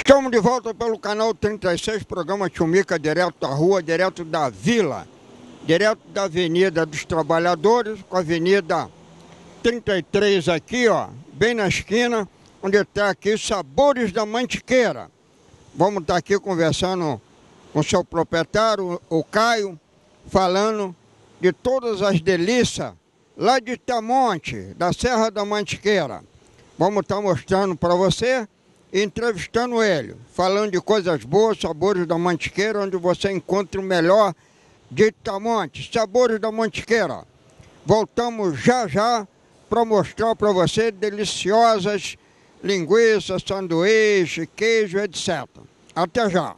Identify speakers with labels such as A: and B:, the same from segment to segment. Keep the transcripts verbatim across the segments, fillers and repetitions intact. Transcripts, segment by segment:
A: Estamos de volta pelo canal trinta e seis, programa Tchumica, direto da rua, direto da vila, direto da Avenida dos Trabalhadores, com a Avenida trinta e três aqui, ó, bem na esquina, onde está aqui Sabores da Mantiqueira. Vamos estar aqui conversando com o seu proprietário, o Caio, falando de todas as delícias lá de Itamonte, da Serra da Mantiqueira. Vamos estar mostrando para você e entrevistando ele, falando de coisas boas, Sabores da Mantiqueira, onde você encontra o melhor de Itamonte. Sabores da Mantiqueira. Voltamos já já para mostrar para você deliciosas linguiças, sanduíche, queijo, etcétera. Até já.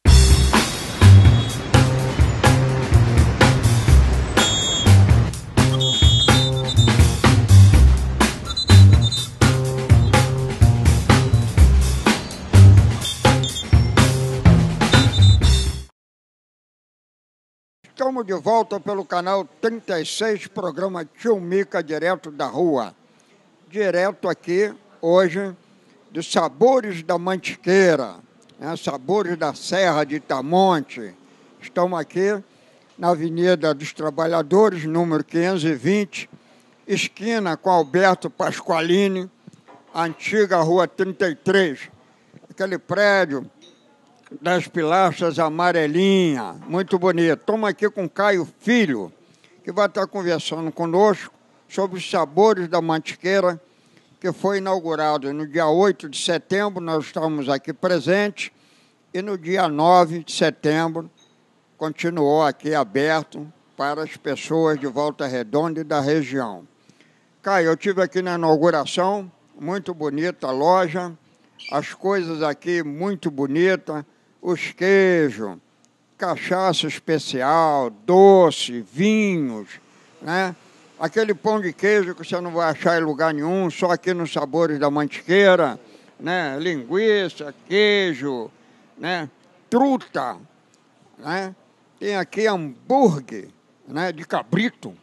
A: Estamos de volta pelo canal trinta e seis, programa Tchumica, direto da rua. Direto aqui, hoje, de Sabores da Mantiqueira, né? Sabores da Serra de Itamonte. Estamos aqui na Avenida dos Trabalhadores, número quinhentos e vinte, esquina com Alberto Pasqualini, antiga Rua trinta e três. Aquele prédio das pilastras amarelinha, muito bonito. Estamos aqui com Caio Filho, que vai estar conversando conosco sobre os Sabores da Mantiqueira, que foi inaugurado no dia oito de setembro, nós estamos aqui presentes, e no dia nove de setembro continuou aqui aberto para as pessoas de Volta Redonda e da região. Caio, eu estive aqui na inauguração, muito bonita a loja, as coisas aqui muito bonitas, os queijos, cachaça especial, doce, vinhos, né? Aquele pão de queijo que você não vai achar em lugar nenhum, só aqui nos Sabores da Mantiqueira, né? Linguiça, queijo, né? Truta, né? Tem aqui hambúrguer, né? De cabrito.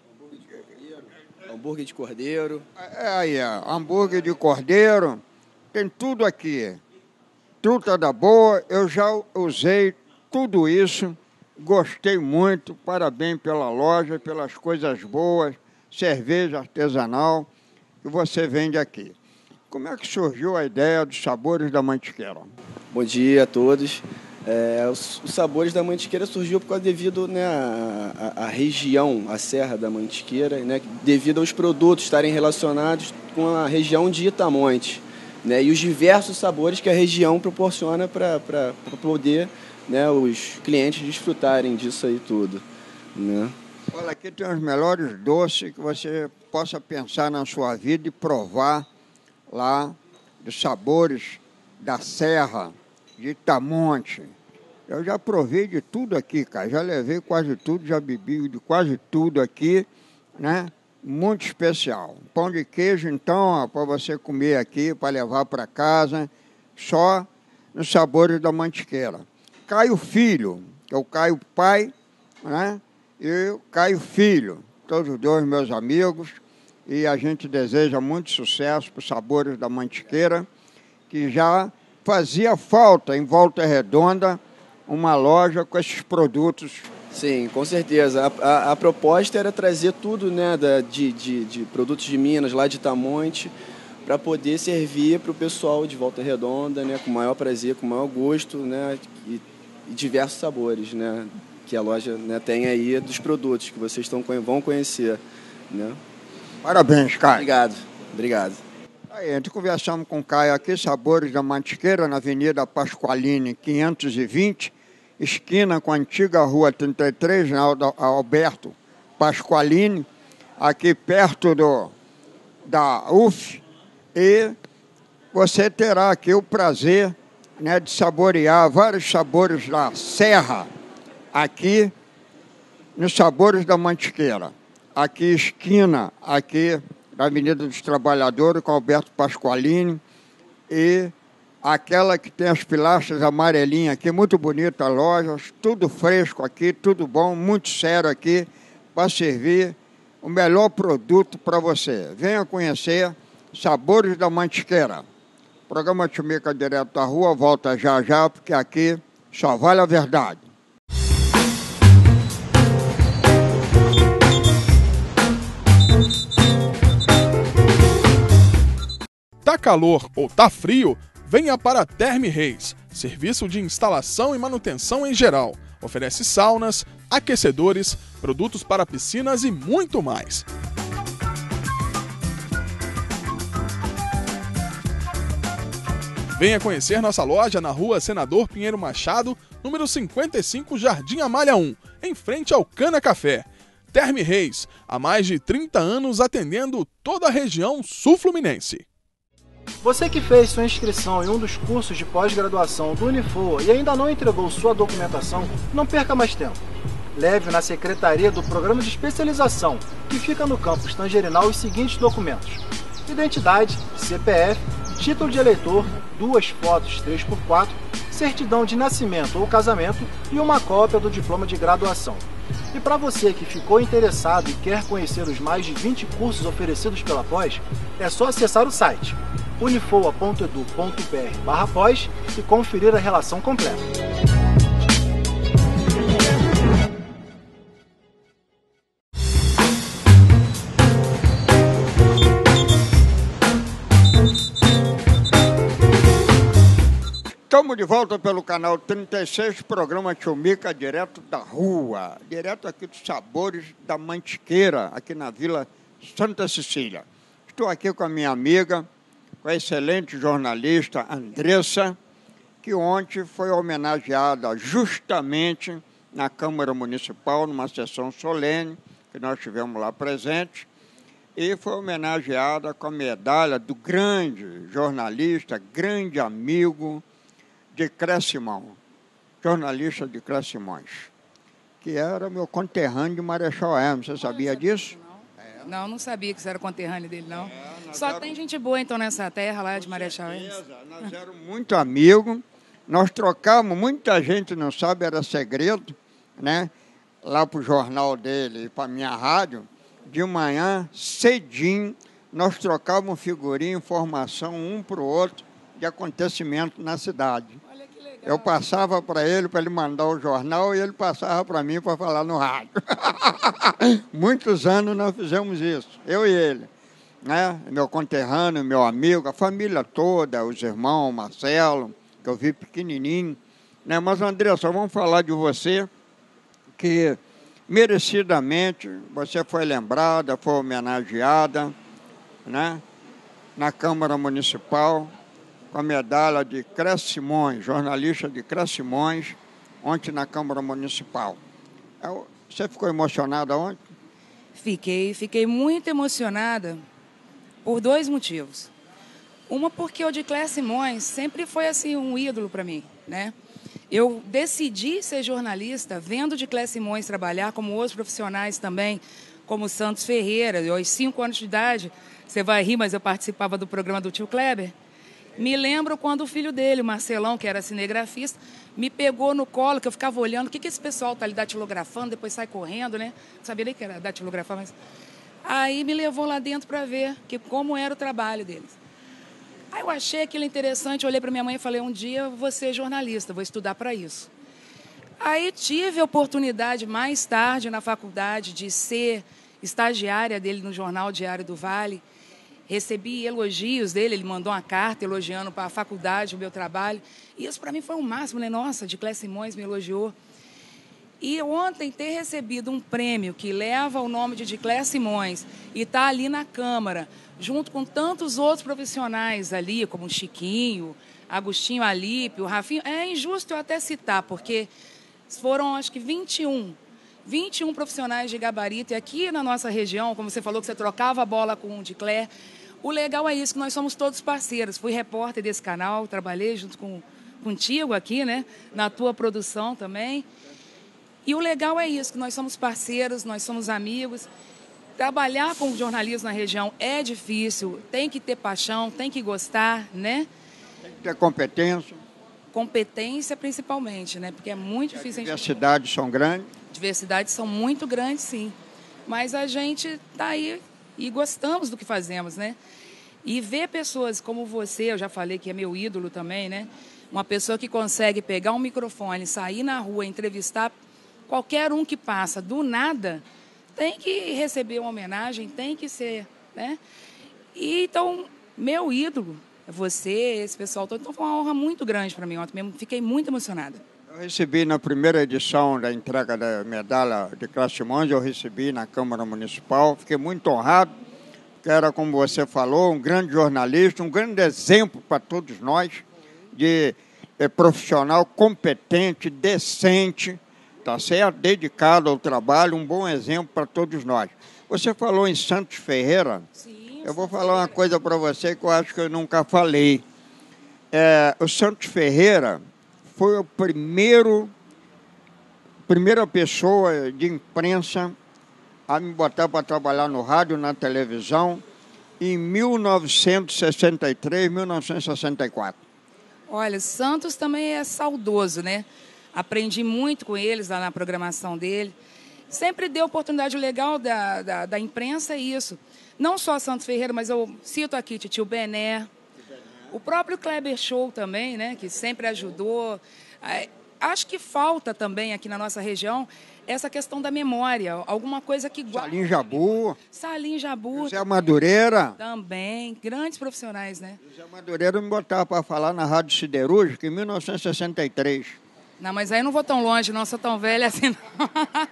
B: Hambúrguer de cordeiro.
A: É, aí, é, hambúrguer de cordeiro, tem tudo aqui. Truta da boa, eu já usei tudo isso, gostei muito, parabéns pela loja, pelas coisas boas, cerveja artesanal que você vende aqui. Como é que surgiu a ideia dos Sabores da Mantiqueira?
B: Bom dia a todos. É, os, os Sabores da Mantiqueira surgiu por causa devido, né, a, a, a região, a Serra da Mantiqueira, né, devido aos produtos estarem relacionados com a região de Itamonte. Né, e os diversos sabores que a região proporciona para poder, né, os clientes desfrutarem disso aí tudo. Né?
A: Olha, aqui tem os melhores doces que você possa pensar na sua vida e provar lá dos Sabores da Serra de Itamonte. Eu já provei de tudo aqui, cara. Já levei quase tudo, já bebi de quase tudo aqui, né? Muito especial. Pão de queijo, então, para você comer aqui, para levar para casa, só nos Sabores da Mantiqueira. Caio Filho, que é o Caio pai, né? E o Caio Filho, todos os dois meus amigos, e a gente deseja muito sucesso para os Sabores da Mantiqueira, que já fazia falta em Volta Redonda uma loja com esses produtos.
B: Sim, com certeza. A, a, a proposta era trazer tudo, né, da, de, de, de produtos de Minas, lá de Itamonte, para poder servir para o pessoal de Volta Redonda, né, com o maior prazer, com o maior gosto, né, e, e diversos sabores, né, que a loja, né, tem aí dos produtos que vocês estão, vão conhecer. Né.
A: Parabéns, Caio.
B: Obrigado, obrigado.
A: Aí, a gente conversamos com o Caio aqui, Sabores da Mantiqueira, na Avenida Pasqualini, quinhentos e vinte, esquina com a antiga Rua trinta e três, na Alberto Pasqualini, aqui perto do, da U F, e você terá aqui o prazer, né, de saborear vários sabores da Serra, aqui nos Sabores da Mantiqueira. Aqui esquina, aqui da Avenida dos Trabalhadores, com Alberto Pasqualini, e aquela que tem as pilastras amarelinhas aqui, muito bonita a loja, tudo fresco aqui, tudo bom, muito sério aqui, para servir o melhor produto para você. Venha conhecer Sabores da Mantiqueira. Programa Tchumica Direto da Rua volta já já, porque aqui só vale a verdade.
C: Tá calor ou tá frio? Venha para a Therme Reis, serviço de instalação e manutenção em geral. Oferece saunas, aquecedores, produtos para piscinas e muito mais. Venha conhecer nossa loja na rua Senador Pinheiro Machado, número cinquenta e cinco, Jardim Amália um, em frente ao Cana Café. Therme Reis, há mais de trinta anos atendendo toda a região sul-fluminense.
D: Você que fez sua inscrição em um dos cursos de pós-graduação do Unifoa e ainda não entregou sua documentação, não perca mais tempo. Leve na secretaria do Programa de Especialização, que fica no campus Tangerinal, os seguintes documentos: identidade, C P F, título de eleitor, duas fotos três por quatro, certidão de nascimento ou casamento e uma cópia do diploma de graduação. E para você que ficou interessado e quer conhecer os mais de vinte cursos oferecidos pela Pós, é só acessar o site unifoa ponto edu ponto br barra pós e conferir a relação completa.
A: Estamos de volta pelo canal trinta e seis, programa Tchumica Direto da Rua, direto aqui dos Sabores da Mantiqueira, aqui na Vila Santa Cecília. Estou aqui com a minha amiga, com a excelente jornalista Andressa, que ontem foi homenageada justamente na Câmara Municipal, numa sessão solene, que nós tivemos lá presente, e foi homenageada com a medalha do grande jornalista, grande amigo de Crescimão, jornalista de Crescimões, que era meu conterrâneo de Marechal Hermes. Você sabia disso?
E: Não, não sabia que você era conterrâneo dele, não.
A: É,
E: Só
A: éramos...
E: tem gente boa, então, nessa terra lá de Marechal Hermes.
A: Nós éramos muito amigos, nós trocávamos, muita gente não sabe, era segredo, né? Lá para o jornal dele e para a minha rádio, de manhã, cedinho, nós trocávamos figurinha, informação um para o outro de acontecimento na cidade.
E: Olha que legal.
A: Eu passava para ele, para ele mandar o jornal, e ele passava para mim para falar no rádio. Muitos anos nós fizemos isso, eu e ele. Né? Meu conterrâneo, meu amigo, a família toda, os irmãos, Marcelo, que eu vi pequenininho. Né? Mas, Andressa, vamos falar de você, que merecidamente você foi lembrada, foi homenageada, né? Na Câmara Municipal, com a medalha de Crescimões, jornalista de Crescimões, ontem na Câmara Municipal. Você ficou emocionada ontem?
E: Fiquei, fiquei muito emocionada por dois motivos. Uma porque o de Crescimões sempre foi assim um ídolo para mim, né? Eu decidi ser jornalista vendo de Crescimões trabalhar, como outros profissionais também, como Santos Ferreira. Eu, aos cinco anos de idade, você vai rir, mas eu participava do programa do tio Kleber. Me lembro quando o filho dele, o Marcelão, que era cinegrafista, me pegou no colo, que eu ficava olhando, o que, que esse pessoal está ali datilografando, depois sai correndo, né? Não sabia nem que era datilografar, mas... Aí me levou lá dentro para ver que, como era o trabalho deles. Aí eu achei aquilo interessante, olhei para minha mãe e falei, um dia eu vou ser jornalista, vou estudar para isso. Aí tive a oportunidade, mais tarde, na faculdade, de ser estagiária dele no jornal Diário do Vale. Recebi elogios dele, ele mandou uma carta elogiando para a faculdade o meu trabalho. E isso para mim foi o máximo, né? Nossa, de Crescimões me elogiou. E ontem ter recebido um prêmio que leva o nome de Diclé Simões e está ali na Câmara, junto com tantos outros profissionais ali, como o Chiquinho, Agostinho Alípio, Rafinho, é injusto eu até citar, porque foram acho que vinte e um, vinte e um profissionais de gabarito, e aqui na nossa região, como você falou que você trocava a bola com o Diclé, o legal é isso, que nós somos todos parceiros. Fui repórter desse canal, trabalhei junto com, contigo aqui, né, na tua produção também. E o legal é isso, que nós somos parceiros, nós somos amigos. Trabalhar com jornalismo na região é difícil, tem que ter paixão, tem que gostar, né?
A: Tem que ter competência.
E: Competência principalmente, né? Porque é muito difícil.
A: As diversidades são grandes.
E: Diversidades são muito grandes, sim. Mas a gente está aí e gostamos do que fazemos, né? E ver pessoas como você, eu já falei que é meu ídolo também, né? Uma pessoa que consegue pegar um microfone, sair na rua, entrevistar qualquer um que passa do nada, tem que receber uma homenagem, tem que ser, né? E então, meu ídolo, você, esse pessoal todo, então foi uma honra muito grande para mim ontem mesmo, fiquei muito emocionada.
A: Eu recebi na primeira edição da entrega da medalha de Classimões, eu recebi na Câmara Municipal, fiquei muito honrado, porque era, como você falou, um grande jornalista, um grande exemplo para todos nós, de é, profissional competente, decente, tá certo? Dedicado ao trabalho, um bom exemplo para todos nós. Você falou em Santos Ferreira.
E: Sim,
A: eu vou falar uma coisa para você que eu acho que eu nunca falei. É, o Santos Ferreira foi o primeiro, primeira pessoa de imprensa a me botar para trabalhar no rádio, na televisão, em mil novecentos e sessenta e três, mil novecentos e sessenta e quatro.
E: Olha, Santos também é saudoso, né? Aprendi muito com eles lá na programação dele. Sempre deu oportunidade legal da, da, da imprensa, é isso. Não só Santos Ferreira, mas eu cito aqui Titio Bené, o próprio Kleber Show também, né? Que sempre ajudou. Acho que falta também aqui na nossa região essa questão da memória, alguma coisa que guarda.
A: Salim Jabu.
E: Salim Jabu.
A: José Madureira.
E: Também, grandes profissionais, né?
A: José Madureira me botava para falar na Rádio Siderúrgica em mil novecentos e sessenta e três.
E: Não, mas aí eu não vou tão longe, não sou tão velha assim, não.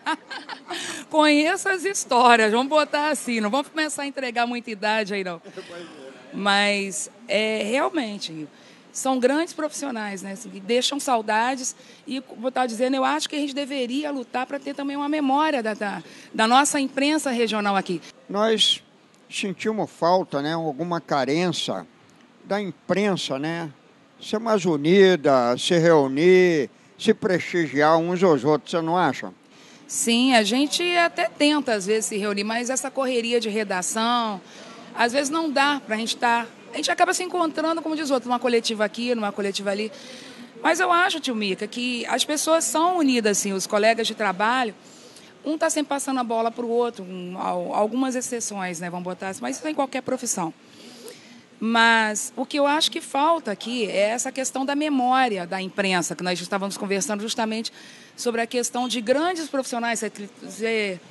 E: Conheço as histórias, vamos botar assim, não vamos começar a entregar muita idade aí, não. Mas, é, realmente, são grandes profissionais, né? Que deixam saudades e, vou estar dizendo, eu acho que a gente deveria lutar para ter também uma memória da, da, da nossa imprensa regional aqui.
A: Nós sentimos falta, né? Alguma carência da imprensa, né? Ser mais unida, se reunir, se prestigiar uns aos outros, você não acha?
E: Sim, a gente até tenta, às vezes, se reunir, mas essa correria de redação, às vezes não dá para a gente estar... A gente acaba se encontrando, como diz o outro, numa coletiva aqui, numa coletiva ali. Mas eu acho, tio Mica, que as pessoas são unidas, assim, os colegas de trabalho, um está sempre passando a bola para o outro, um, algumas exceções, né, vamos botar assim, mas isso em qualquer profissão. Mas o que eu acho que falta aqui é essa questão da memória da imprensa, que nós estávamos conversando justamente sobre a questão de grandes profissionais. Você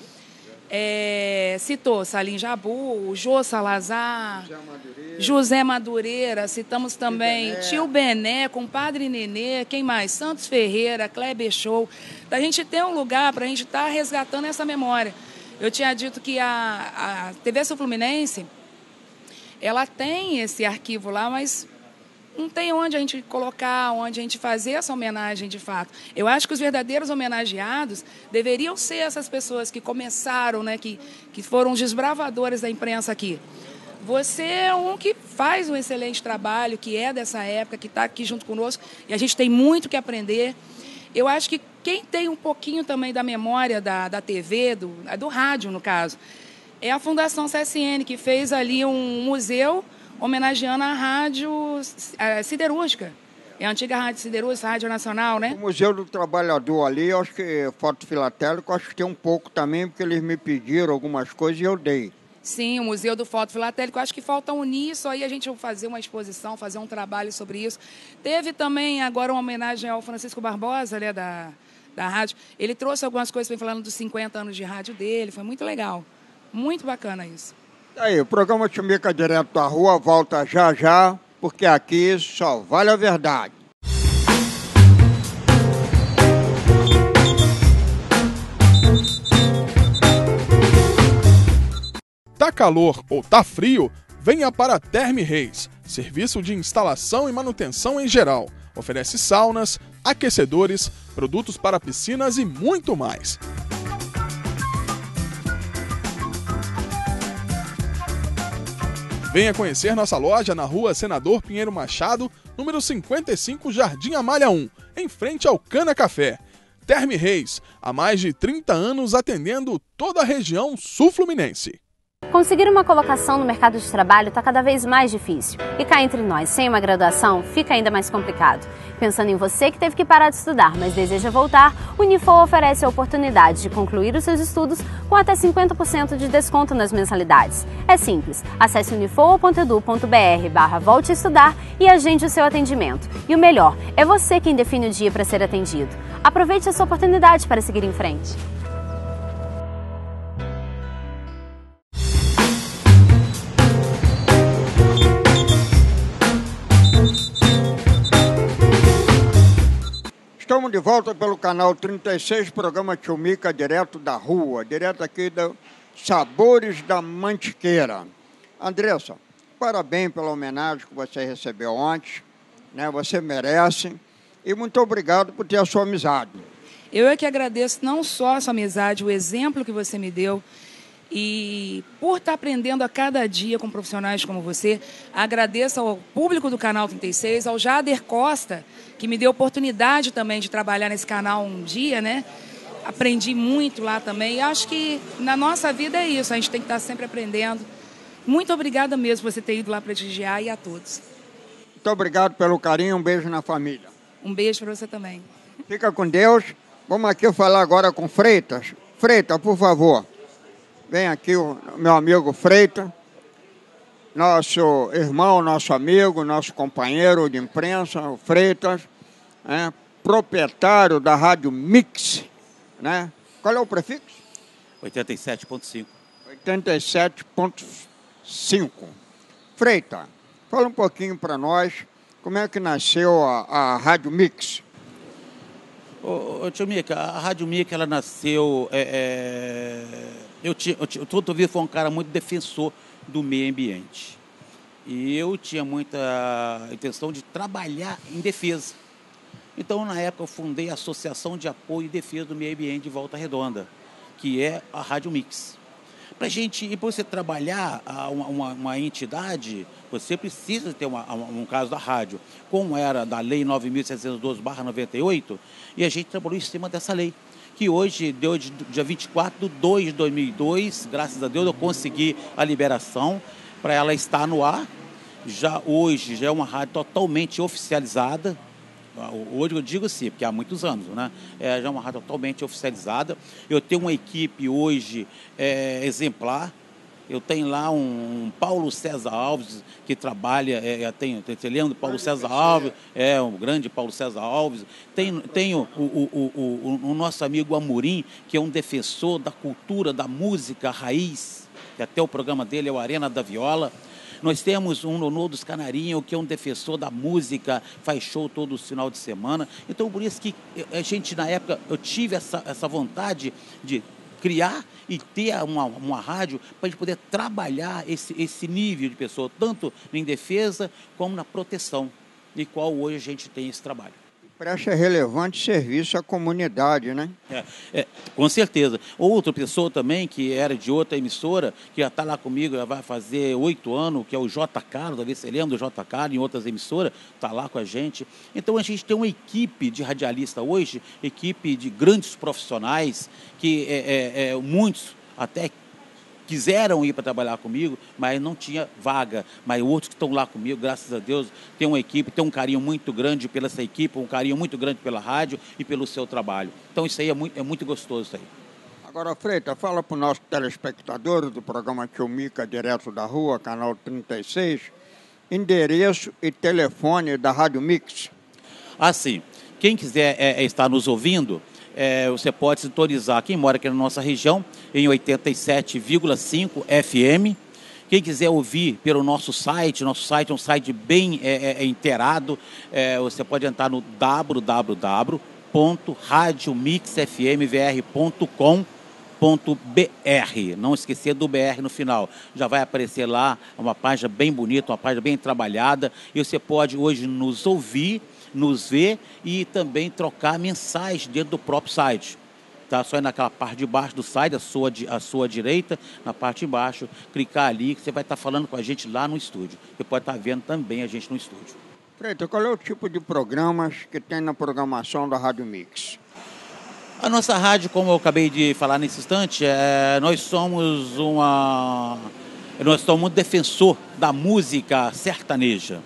E: é, citou Salim Jabu, Jô Salazar, José Madureira, José Madureira, citamos também Bené. Tio Bené, Compadre Nenê, quem mais? Santos Ferreira, Kleber Show. Da gente ter um lugar para a gente estar tá resgatando essa memória. Eu tinha dito que a, a T V Sul Fluminense, ela tem esse arquivo lá, mas não tem onde a gente colocar, onde a gente fazer essa homenagem de fato. Eu acho que os verdadeiros homenageados deveriam ser essas pessoas que começaram, né, que, que foram os desbravadores da imprensa aqui. Você é um que faz um excelente trabalho, que é dessa época, que está aqui junto conosco, e a gente tem muito que aprender. Eu acho que quem tem um pouquinho também da memória da, da T V, do, do rádio, no caso, é a Fundação C S N, que fez ali um museu homenageando a rádio a siderúrgica. É a antiga rádio siderúrgica, a Rádio Nacional, né?
A: O Museu do Trabalhador ali, eu acho que foto filatélico, acho que tem um pouco também, porque eles me pediram algumas coisas e eu dei.
E: Sim, o Museu do Foto Filatélico, acho que falta unir isso aí, a gente vai fazer uma exposição, fazer um trabalho sobre isso. Teve também agora uma homenagem ao Francisco Barbosa, né, da, da rádio. Ele trouxe algumas coisas, falando dos cinquenta anos de rádio dele, foi muito legal. Muito bacana isso.
A: Aí, o programa Tio Mica Direto da Rua volta já já, porque aqui só vale a verdade.
C: Tá calor ou tá frio? Venha para Terme Reis, serviço de instalação e manutenção em geral. Oferece saunas, aquecedores, produtos para piscinas e muito mais. Venha conhecer nossa loja na rua Senador Pinheiro Machado, número cinquenta e cinco, Jardim Amália um, em frente ao Cana Café. Terme Reis, há mais de trinta anos atendendo toda a região sul-fluminense.
F: Conseguir uma colocação no mercado de trabalho está cada vez mais difícil. E cá entre nós, sem uma graduação, fica ainda mais complicado. Pensando em você que teve que parar de estudar, mas deseja voltar, o Unifor oferece a oportunidade de concluir os seus estudos com até cinquenta por cento de desconto nas mensalidades. É simples, acesse unifor ponto edu ponto br barra volte a estudar e agende o seu atendimento. E o melhor, é você quem define o dia para ser atendido. Aproveite essa oportunidade para seguir em frente.
A: Estamos de volta pelo canal trinta e seis, programa Tio Mica, direto da rua, direto aqui do Sabores da Mantiqueira. Andressa, parabéns pela homenagem que você recebeu ontem, né? Você merece, e muito obrigado por ter a sua amizade.
E: Eu é que agradeço não só a sua amizade, o exemplo que você me deu, e por estar aprendendo a cada dia com profissionais como você. Agradeço ao público do Canal trinta e seis, ao Jader Costa, que me deu oportunidade também de trabalhar nesse canal um dia, né? Aprendi muito lá também. E acho que na nossa vida é isso, a gente tem que estar sempre aprendendo. Muito obrigada mesmo por você ter ido lá prestigiar, e a todos.
A: Muito obrigado pelo carinho, um beijo na família.
E: Um beijo para você também.
A: Fica com Deus. Vamos aqui falar agora com Freitas. Freitas, por favor. Vem aqui o meu amigo Freitas, nosso irmão, nosso amigo, nosso companheiro de imprensa, o Freitas, né, proprietário da Rádio Mix, né? Qual é o prefixo?
G: oitenta e sete ponto cinco.
A: oitenta e sete ponto cinco. Freitas, fala um pouquinho para nós como é que nasceu a, a Rádio Mix.
G: Ô, ô, tio Mica, a Rádio Mica, ela nasceu... É, é... Eu, tinha, eu, tinha, eu toda vida foi um cara muito defensor do meio ambiente. E eu tinha muita intenção de trabalhar em defesa. Então, na época, eu fundei a Associação de Apoio e Defesa do Meio Ambiente de Volta Redonda, que é a Rádio Mix. Para gente, e para você trabalhar uma, uma, uma entidade, você precisa ter uma, um caso da rádio, como era da Lei nove mil seiscentos e doze barra noventa e oito, e a gente trabalhou em cima dessa lei, que hoje, deu de, dia vinte e quatro de dois de dois mil e dois, graças a Deus, eu consegui a liberação para ela estar no ar. Já hoje, já é uma rádio totalmente oficializada. Hoje eu digo sim, porque há muitos anos, né? É, já é uma rádio totalmente oficializada. Eu tenho uma equipe hoje é, exemplar. Eu tenho lá um Paulo César Alves, que trabalha, é, tem, você lembra do Paulo César Alves? É, o grande Paulo César Alves. Tenho, tenho o, o, o, o, o nosso amigo Amorim, que é um defensor da cultura, da música raiz, que até o programa dele é o Arena da Viola. Nós temos um Nonô dos Canarinhos, que é um defensor da música, faz show todo final de semana. Então, por isso que a gente, na época, eu tive essa, essa vontade de criar e ter uma, uma rádio para a gente poder trabalhar esse, esse nível de pessoa, tanto em defesa como na proteção, e qual hoje a gente tem esse trabalho.
A: Presta relevante serviço à comunidade, né?
G: É, é, com certeza. Outra pessoa também, que era de outra emissora, que já está lá comigo, já vai fazer oito anos, que é o J. Carlos, talvez você lembra do J. Carlos, em outras emissoras, está lá com a gente. Então a gente tem uma equipe de radialista hoje, equipe de grandes profissionais, que é, é, é, muitos até quiseram ir para trabalhar comigo, mas não tinha vaga. Mas outros que estão lá comigo, graças a Deus, tem uma equipe, tem um carinho muito grande pela essa equipe, um carinho muito grande pela rádio e pelo seu trabalho. Então isso aí é muito, é muito gostoso. Isso aí.
A: Agora, Freitas, fala para o nosso telespectador do programa Tio Mica, direto da rua, canal trinta e seis, endereço e telefone da Rádio Mix.
G: Assim, quem quiser é, é estar nos ouvindo, É, você pode sintonizar, quem mora aqui na nossa região, em oitenta e sete vírgula cinco F M. Quem quiser ouvir pelo nosso site, nosso site é um site bem é, é, inteirado, é, você pode entrar no w w w ponto radio mix f m v r ponto com ponto b r. Não esquecer do B R no final. Já vai aparecer lá uma página bem bonita, uma página bem trabalhada, e você pode hoje nos ouvir, nos ver e também trocar mensagens dentro do próprio site. Tá? Só ir naquela parte de baixo do site, a sua, a sua direita, na parte de baixo, clicar ali, que você vai estar falando com a gente lá no estúdio. Você pode estar vendo também a gente no estúdio.
A: Freitas, qual é o tipo de programas que tem na programação da Rádio Mix?
G: A nossa rádio, como eu acabei de falar nesse instante, é, nós somos uma... Nós somos um defensor da música sertaneja.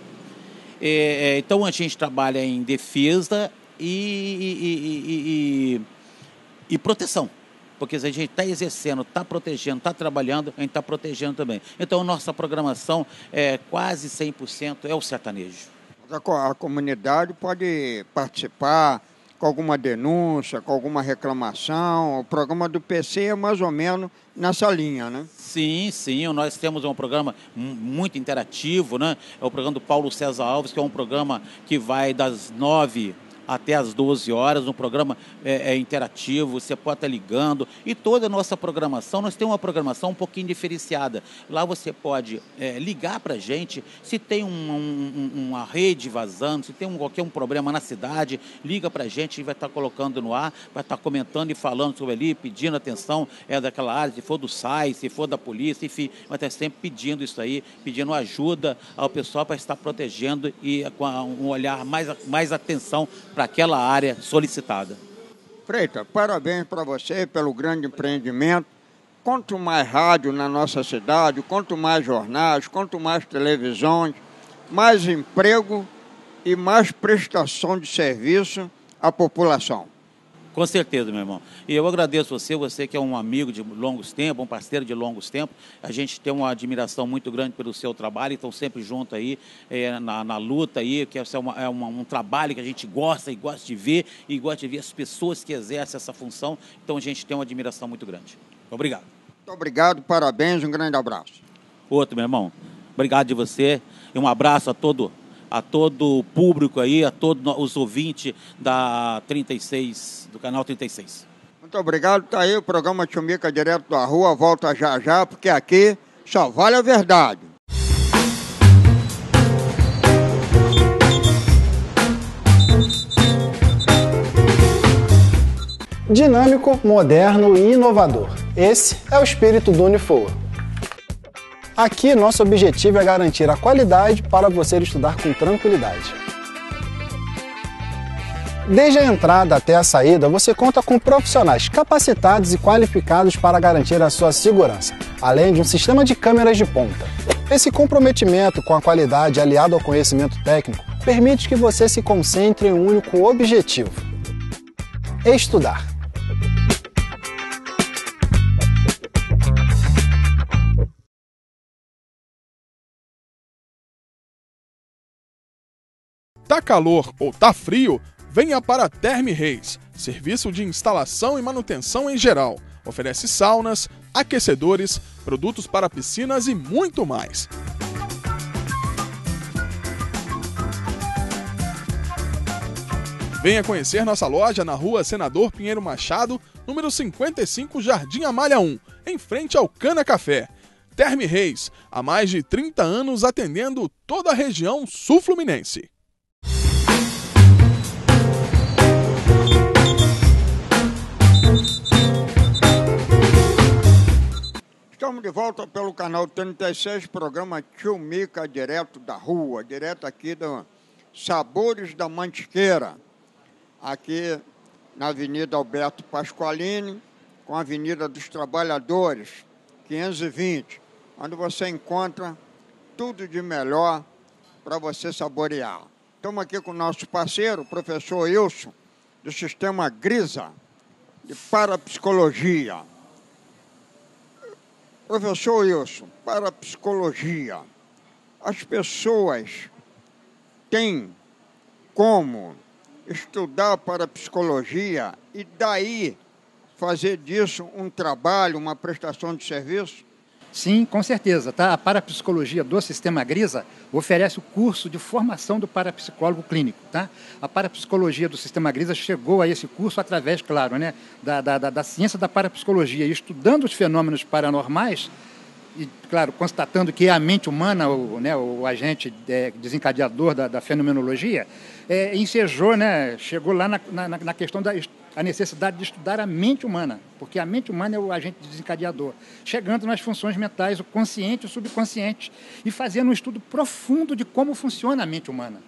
G: É, então a gente trabalha em defesa e, e, e, e, e proteção. Porque se a gente está exercendo, está protegendo, está trabalhando, a gente está protegendo também. Então nossa programação é quase cem por cento é o sertanejo.
A: A comunidade pode participar com alguma denúncia, com alguma reclamação. O programa do P C é mais ou menos nessa linha, né?
G: Sim, sim. Nós temos um programa muito interativo, né? É o programa do Paulo César Alves, que é um programa que vai das nove até as doze horas, um programa é, é, interativo, você pode estar ligando. E toda a nossa programação, nós temos uma programação um pouquinho diferenciada. Lá você pode é, ligar para a gente, se tem um, um, uma rede vazando, se tem um, qualquer um problema na cidade, liga para a gente, a gente vai estar colocando no ar, vai estar comentando e falando sobre ali, pedindo atenção é, daquela área, se for do S A I, se for da polícia, enfim, vai estar sempre pedindo isso aí, pedindo ajuda ao pessoal para estar protegendo e com um olhar mais, mais atenção para aquela área solicitada.
A: Freitas, parabéns para você pelo grande empreendimento. Quanto mais rádio na nossa cidade, quanto mais jornais, quanto mais televisões, mais emprego e mais prestação de serviço à população.
G: Com certeza, meu irmão. E eu agradeço você, você que é um amigo de longos tempos, um parceiro de longos tempos. A gente tem uma admiração muito grande pelo seu trabalho e estão sempre juntos aí é, na, na luta aí, que é, uma, é uma, um trabalho que a gente gosta e gosta de ver e gosta de ver as pessoas que exercem essa função. Então a gente tem uma admiração muito grande. Obrigado.
A: Muito obrigado, parabéns, um grande abraço.
G: Outro, meu irmão. Obrigado de você e um abraço a todo a todo o público aí, a todos os ouvintes da trinta e seis, do canal trinta e seis.
A: Muito obrigado, tá aí o programa Tio Mica direto da rua, volta já já, porque aqui só vale a verdade.
D: Dinâmico, moderno e inovador. Esse é o espírito do Unifoa. Aqui, nosso objetivo é garantir a qualidade para você estudar com tranquilidade. Desde a entrada até a saída, você conta com profissionais capacitados e qualificados para garantir a sua segurança, além de um sistema de câmeras de ponta. Esse comprometimento com a qualidade aliado ao conhecimento técnico permite que você se concentre em um único objetivo: estudar.
C: Tá calor ou tá frio? Venha para a Therme Reis, serviço de instalação e manutenção em geral. Oferece saunas, aquecedores, produtos para piscinas e muito mais. Venha conhecer nossa loja na rua Senador Pinheiro Machado, número cinquenta e cinco, Jardim Amália um, em frente ao Cana Café. Therme Reis, há mais de trinta anos atendendo toda a região sul-fluminense.
A: Estamos de volta pelo canal trinta e seis, programa Tio Mica, direto da rua, direto aqui do Sabores da Mantiqueira, aqui na Avenida Alberto Pasqualini, com a Avenida dos Trabalhadores, quinhentos e vinte, onde você encontra tudo de melhor para você saborear. Estamos aqui com o nosso parceiro, o professor Wilson, do Sistema Grisa, de Parapsicologia. Professor Wilson, parapsicologia, as pessoas têm como estudar parapsicologia e daí fazer disso um trabalho, uma prestação de serviço?
H: Sim, com certeza. Tá? A parapsicologia do Sistema Grisa oferece o curso de formação do parapsicólogo clínico. Tá? A parapsicologia do Sistema Grisa chegou a esse curso através, claro, né, da, da, da ciência da parapsicologia, estudando os fenômenos paranormais e, claro, constatando que é a mente humana, o, né, o agente é, desencadeador da, da fenomenologia, é, ensejou, né, chegou lá na, na, na questão da a necessidade de estudar a mente humana, porque a mente humana é o agente desencadeador, chegando nas funções mentais, o consciente e o subconsciente, e fazendo um estudo profundo de como funciona a mente humana. Então,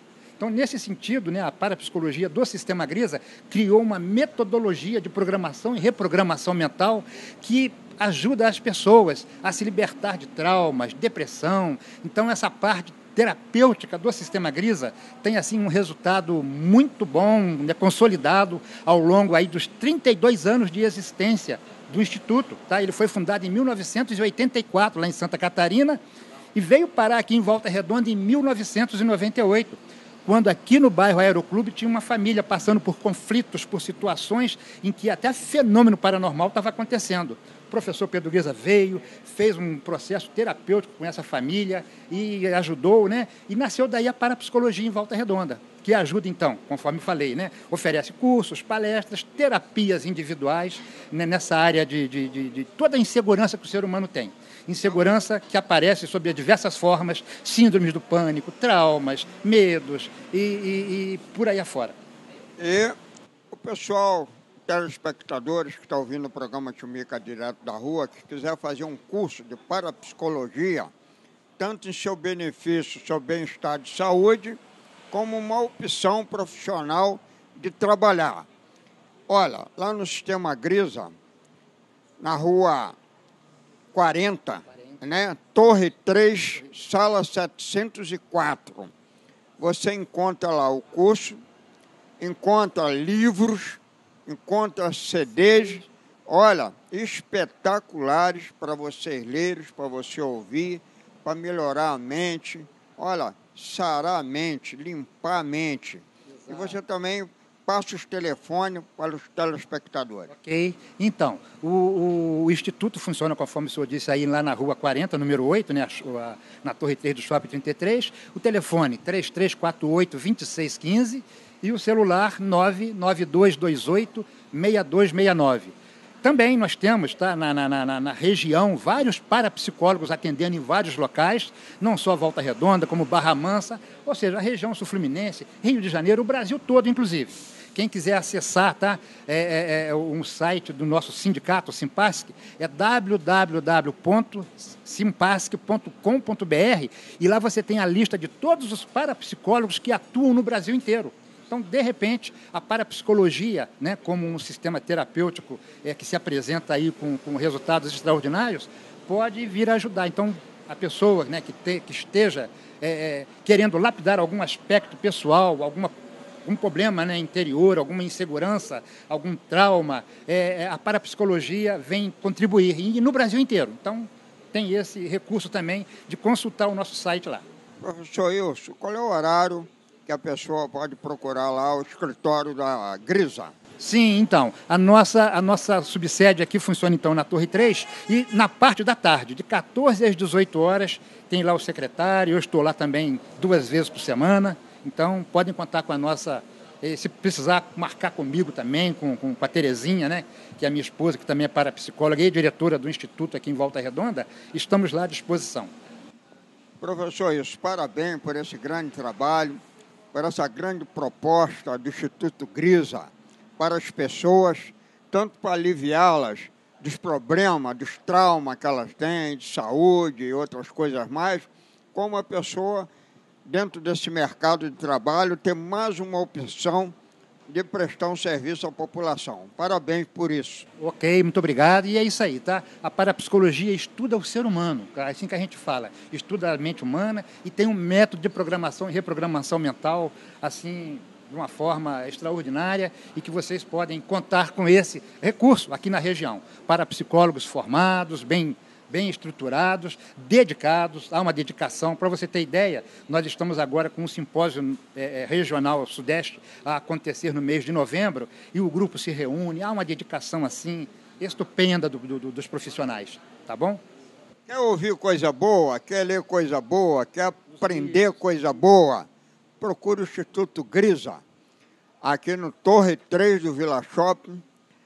H: Então, nesse sentido, né, a parapsicologia do Sistema Grisa criou uma metodologia de programação e reprogramação mental que ajuda as pessoas a se libertar de traumas, depressão. Então, essa parte terapêutica do Sistema Grisa tem assim um resultado muito bom, né, consolidado ao longo aí dos trinta e dois anos de existência do Instituto. Tá? Ele foi fundado em mil novecentos e oitenta e quatro, lá em Santa Catarina, e veio parar aqui em Volta Redonda em mil novecentos e noventa e oito, quando aqui no bairro Aeroclube tinha uma família passando por conflitos, por situações em que até fenômeno paranormal estava acontecendo. O professor Pedro Grisa veio, fez um processo terapêutico com essa família e ajudou, né? E nasceu daí a parapsicologia em Volta Redonda, que ajuda, então, conforme falei, né? Oferece cursos, palestras, terapias individuais, né? Nessa área de, de, de, de toda a insegurança que o ser humano tem. Insegurança que aparece sob diversas formas, síndromes do pânico, traumas, medos e, e, e por aí afora.
A: E o pessoal, telespectadores que estão ouvindo o programa Tio Mica direto da rua, que quiser fazer um curso de parapsicologia, tanto em seu benefício, seu bem-estar de saúde, como uma opção profissional de trabalhar. Olha, lá no Sistema Grisa, na rua quarenta, né? Torre três, sala setecentos e quatro. Você encontra lá o curso, encontra livros, encontra C Ds, olha, espetaculares para vocês lerem, para você ouvir, para melhorar a mente, olha, sarar a mente, limpar a mente. Exato. E você também passa os telefones para os telespectadores.
H: Ok. Então, o, o, o Instituto funciona, conforme o senhor disse, aí lá na rua quarenta, número oito, né, a, a, na Torre três do Shopping trinta e três, o telefone três três quatro oito, dois seis um cinco e o celular nove nove dois dois oito, seis dois seis nove. Também nós temos, tá, na, na, na, na região, vários parapsicólogos atendendo em vários locais, não só Volta Redonda, como Barra Mansa, ou seja, a região sul-fluminense, Rio de Janeiro, o Brasil todo, inclusive. Quem quiser acessar, tá, é, é, é um site do nosso sindicato, o Simpasc, é w w w ponto simpasc ponto com ponto b r, e lá você tem a lista de todos os parapsicólogos que atuam no Brasil inteiro. Então, de repente, a parapsicologia, né, como um sistema terapêutico é, que se apresenta aí com, com resultados extraordinários, pode vir a ajudar. Então, a pessoa, né, que, te, que esteja é, é, querendo lapidar algum aspecto pessoal, alguma, algum problema, né, interior, alguma insegurança, algum trauma, é, a parapsicologia vem contribuir, e no Brasil inteiro. Então, tem esse recurso também de consultar o nosso site lá.
A: Professor Wilson, qual é o horário que a pessoa pode procurar lá o escritório da Grisa?
H: Sim, então, a nossa, a nossa subsede aqui funciona então na Torre três e na parte da tarde, de quatorze às dezoito horas, tem lá o secretário, eu estou lá também duas vezes por semana, então podem contar com a nossa, se precisar marcar comigo também, com, com, com a Terezinha, né, que é a minha esposa, que também é parapsicóloga e diretora do Instituto aqui em Volta Redonda, estamos lá à disposição.
A: Professor Wilson, parabéns por esse grande trabalho, por essa grande proposta do Instituto Grisa para as pessoas, tanto para aliviá-las dos problemas, dos traumas que elas têm, de saúde e outras coisas mais, como a pessoa, dentro desse mercado de trabalho, ter mais uma opção de prestar um serviço à população. Parabéns por isso.
H: Ok, muito obrigado. E é isso aí, tá? A parapsicologia estuda o ser humano, é assim que a gente fala. Estuda a mente humana e tem um método de programação e reprogramação mental, assim, de uma forma extraordinária e que vocês podem contar com esse recurso aqui na região. Parapsicólogos formados, bem bem estruturados, dedicados, há uma dedicação. Para você ter ideia, nós estamos agora com um simpósio é, regional Sudeste a acontecer no mês de novembro e o grupo se reúne, há uma dedicação assim estupenda do, do, dos profissionais, tá bom?
A: Quer ouvir coisa boa, quer ler coisa boa, quer aprender coisa boa, procure o Instituto Grisa, aqui no Torre três do Vila Shopping,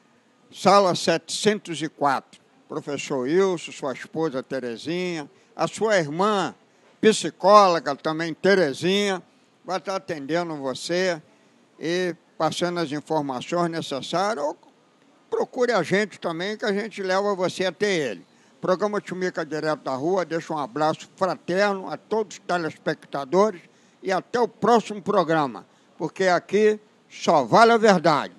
A: sala setecentos e quatro. Professor Wilson, sua esposa Terezinha, a sua irmã psicóloga também, Terezinha, vai estar atendendo você e passando as informações necessárias. Ou procure a gente também, que a gente leva você até ele. O programa Tio Mica Direto da Rua deixa um abraço fraterno a todos os telespectadores e até o próximo programa, porque aqui só vale a verdade.